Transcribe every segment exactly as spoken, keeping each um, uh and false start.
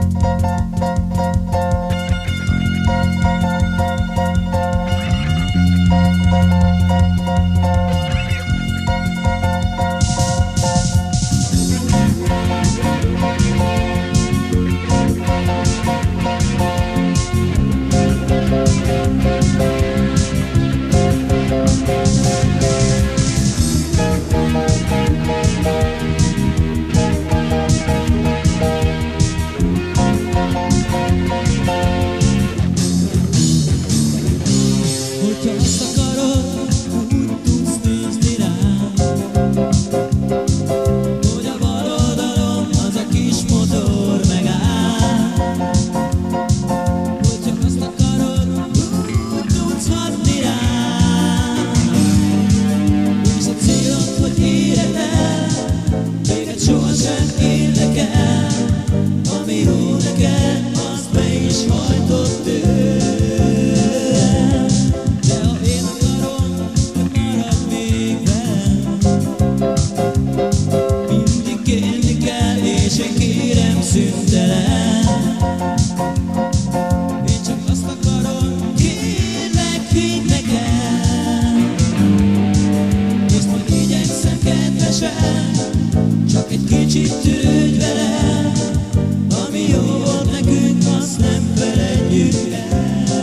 Csak egy kicsit törődj velem, ami jó volt nekünk, azt nem felejtjük el.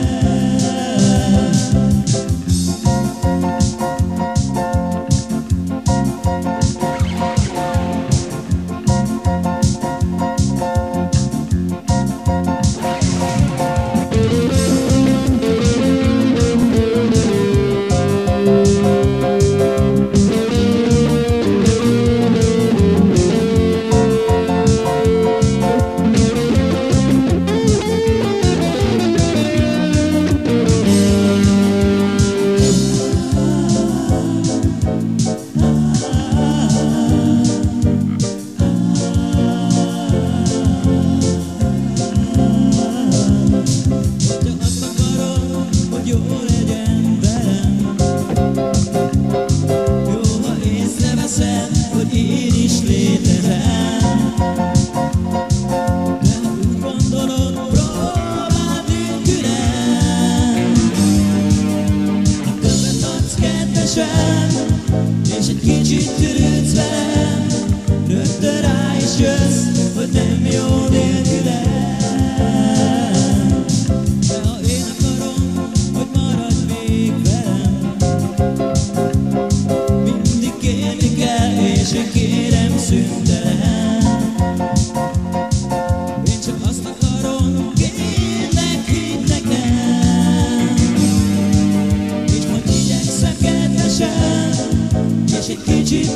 És egy kicsit törődsz velem, rögtön rá is jössz, hogy nem jó nélkülem. De ha én akarom, hogy maradj még velem, mindig kérni kell, és én kérem szüntelen. Én csak azt akarom, kérlek, hidd nekem, és majd igyekszem kedvesen, és egy kicsit